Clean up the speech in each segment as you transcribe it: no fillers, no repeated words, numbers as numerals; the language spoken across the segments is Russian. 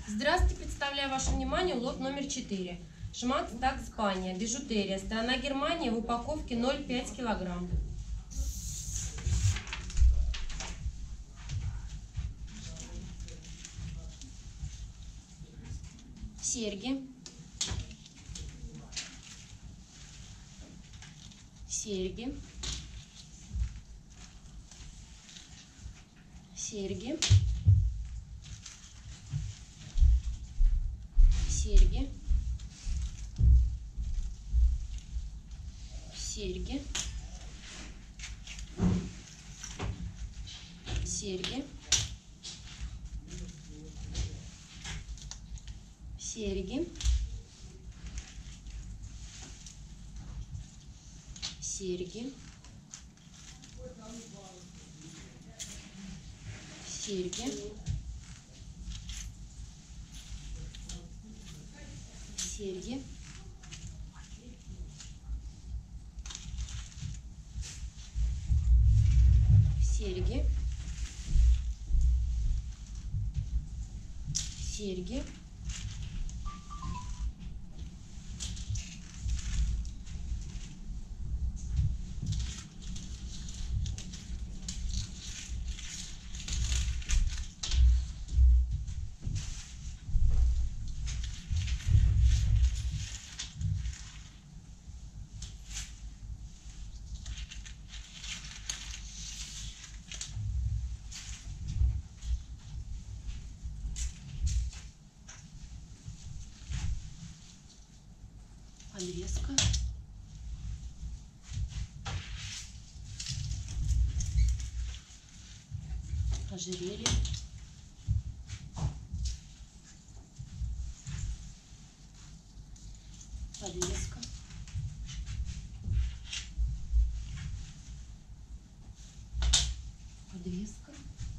Здравствуйте, представляю вашему вниманию лот номер 4. Шмат Так Испания, бижутерия, страна Германия, в упаковке 0,5 килограмм. Серьги. Серьги. Серьги. Серьги. Серьги. Серьги. Серьги. Серьги. Серьги. Серьги. Серьги. Серьги. Подвеска. Ожерелье. Подвеска. Подвеска.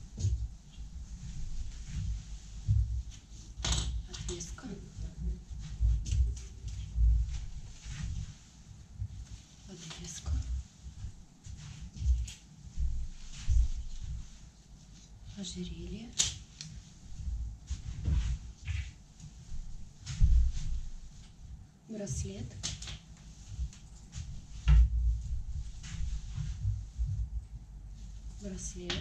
Подвеска. Подвеска. Ожерелье. Браслет. Браслет.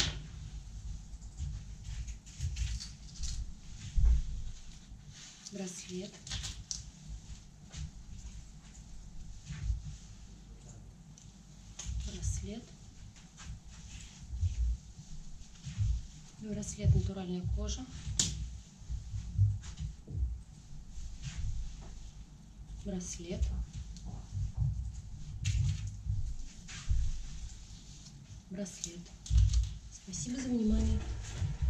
Браслет. Браслет. Браслет, натуральная кожа. Браслет. Браслет. Спасибо за внимание.